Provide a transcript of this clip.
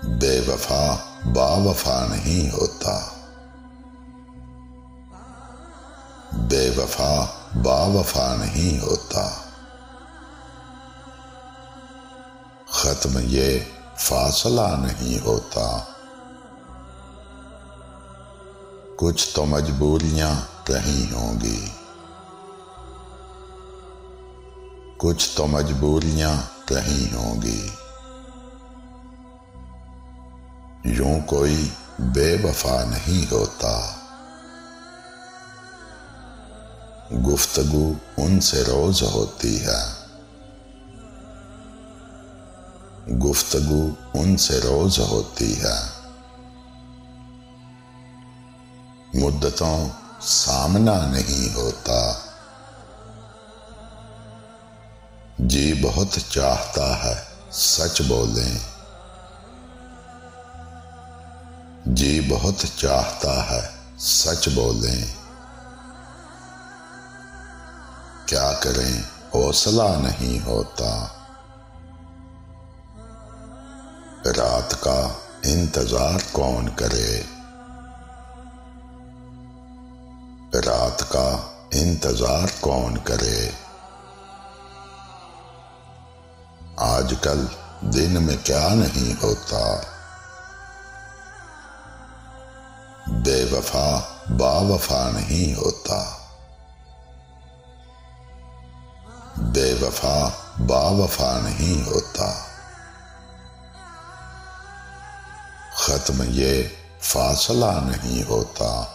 बेवफा बावफा नहीं होता। बेवफा बावफा नहीं होता। खत्म ये फासला नहीं होता। कुछ तो मजबूरियां रही होंगी। कुछ तो मजबूरियां रही होंगी। यूं कोई बेवफा नहीं होता। गुफ्तगू उनसे रोज होती है। गुफ्तगू उनसे रोज होती है। मुद्दतों सामना नहीं होता। जी बहुत चाहता है सच बोलें। जी बहुत चाहता है सच बोलें। क्या करें हौसला नहीं होता। रात का इंतजार कौन करे। रात का इंतजार कौन करे। आजकल दिन में क्या नहीं होता। बेवफा बावफा नहीं होता। बेवफा बावफा नहीं होता। खत्म ये फासला नहीं होता।